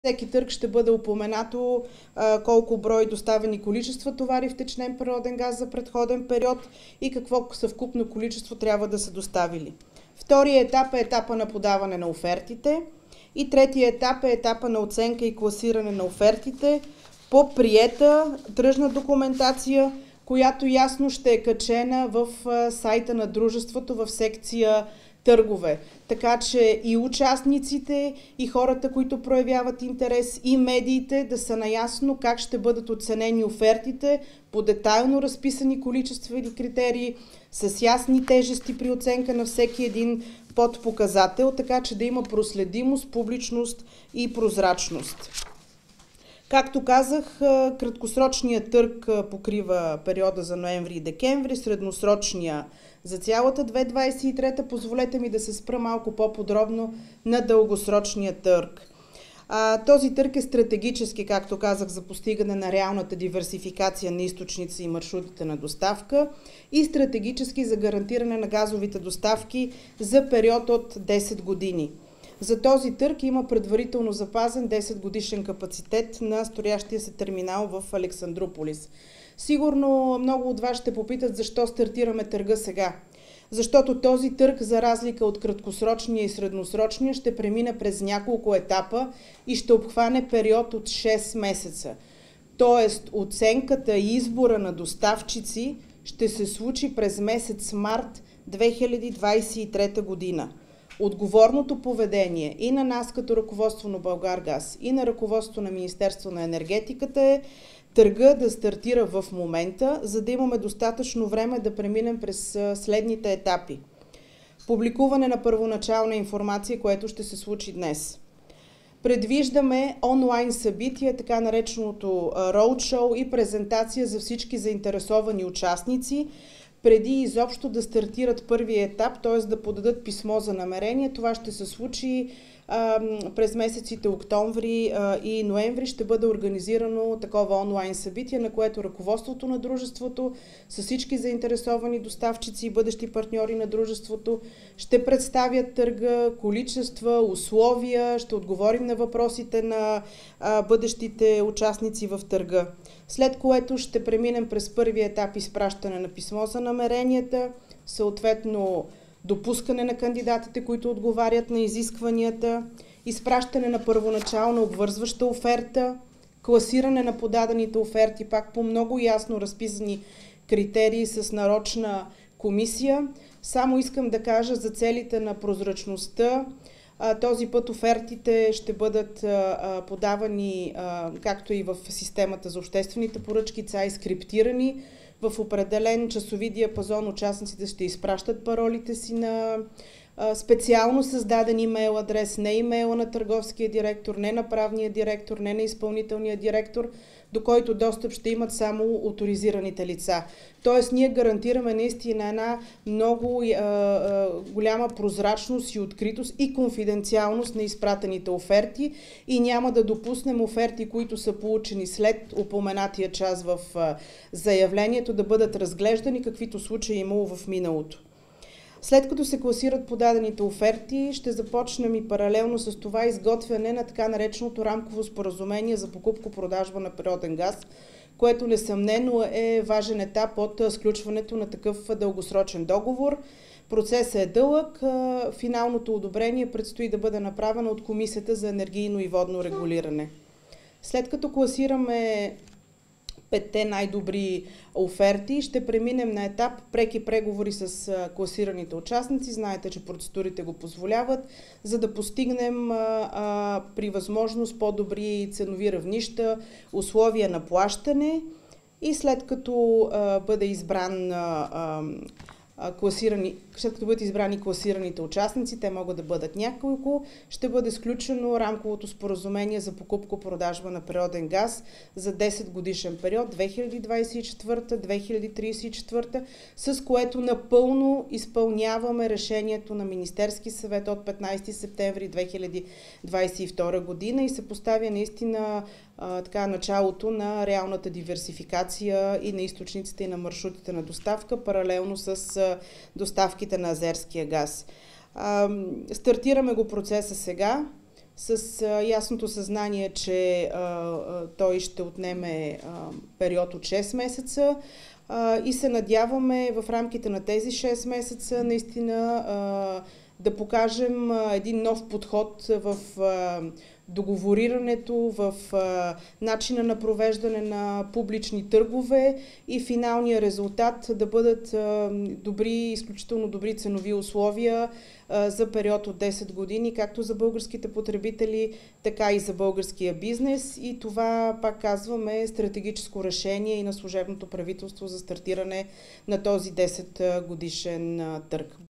Всеки търг ще бъде упоменато колко брой доставени количества товари втечнен природен газ за предходен период и какво съвкупно количество трябва да са доставили. Вторият етап е етапа на подаване на офертите и третият етап е етапа на оценка и класиране на офертите по приета тръжна документация, която ясно ще е качена в сайта на дружеството в секция търгове. Така че и участниците, и хората, които проявяват интерес, и медиите да са наясно как ще бъдат оценени офертите по детайлно разписани количества или критерии, с ясни тежести при оценка на всеки един подпоказател, така че да има проследимост, публичност и прозрачност. Както казах, краткосрочният търг покрива периода за ноември и декември, средносрочния за цялата 2023. Позволете ми да се спра малко по-подробно на дългосрочния търг. Този търг е стратегически, както казах, за постигане на реалната диверсификация на източници и маршрутите на доставка и стратегически за гарантиране на газовите доставки за период от 10 години. За този търг има предварително запазен 10 годишен капацитет на строящия се терминал в Александруполис. Сигурно много от вас ще попитат защо стартираме търга сега. Защото този търг, за разлика от краткосрочния и средносрочния, ще премине през няколко етапа и ще обхване период от 6 месеца. Тоест, оценката и избора на доставчици ще се случи през месец март 2023 година. Отговорното поведение и на нас като ръководство на Булгаргаз и на ръководството на Министерство на енергетиката е търга да стартира в момента, за да имаме достатъчно време да преминем през следните етапи. Публикуване на първоначална информация, което ще се случи днес. Предвиждаме онлайн събитие, така нареченото роудшоу и презентация за всички заинтересовани участници, преди изобщо да стартират първия етап, т.е. да подадат писмо за намерение. Това ще се случи през месеците октомври и ноември. Ще бъде организирано такова онлайн събитие, на което ръководството на дружеството с всички заинтересовани доставчици и бъдещи партньори на дружеството ще представят търга, количества, условия, ще отговорим на въпросите на бъдещите участници в търга. След което ще преминем през първия етап изпращане на писмо за намеренията, съответно допускане на кандидатите, които отговарят на изискванията, изпращане на първоначална обвързваща оферта, класиране на подадените оферти, пак по много ясно разписани критерии с нарочна комисия. Само искам да кажа за целите на прозрачността, този път офертите ще бъдат подавани, както и в системата за обществените поръчки, ЦАИ скриптирани. В определен часови диапазон участниците ще изпращат паролите си на специално създаден имейл адрес, не имейла на търговския директор, не на правния директор, не на изпълнителния директор, до който достъп ще имат само оторизираните лица. Тоест, ние гарантираме наистина една много голяма прозрачност и откритост и конфиденциалност на изпратените оферти и няма да допуснем оферти, които са получени след упоменатия час в заявлението, да бъдат разглеждани, каквито случаи имало в миналото. След като се класират подадените оферти, ще започнем и паралелно с това изготвяне на така нареченото рамково споразумение за покупко-продажба на природен газ, което несъмнено е важен етап от сключването на такъв дългосрочен договор. Процесът е дълъг, финалното одобрение предстои да бъде направено от Комисията за енергийно и водно регулиране. След като класираме 5 най-добри оферти, ще преминем на етап преки преговори с класираните участници. Знаете, че процедурите го позволяват, за да постигнем при възможност по-добри ценови равнища, условия на плащане и след като бъде избран след като бъдат избрани класираните участници, те могат да бъдат няколко, ще бъде сключено рамковото споразумение за покупко-продажба на природен газ за 10 годишен период 2024-2034, с което напълно изпълняваме решението на Министерски съвет от 15 септември 2022 година и се поставя наистина началото на реалната диверсификация и на източниците и на маршрутите на доставка, паралелно с доставките на азерския газ. Стартираме го процеса сега. с ясното съзнание, че той ще отнеме период от 6 месеца и се надяваме в рамките на тези 6 месеца наистина да покажем един нов подход в договорирането, в начина на провеждане на публични търгове и финалния резултат да бъдат изключително добри ценови условия за период от 10 години, както за българските потребители, така и за българския бизнес. И това, пак казваме, е стратегическо решение и на служебното правителство за стартиране на този 10 годишен търг.